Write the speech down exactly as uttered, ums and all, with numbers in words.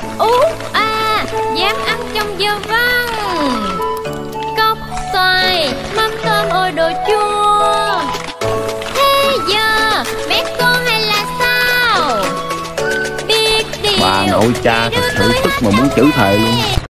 ú a dám ăn trong giờ văn. Cốc xoài mắm tôm ôi đồ chua. Thế giờ bé con hay là sao? Biết điều Bà nội cha thật sự tức mà muốn chửi thề luôn.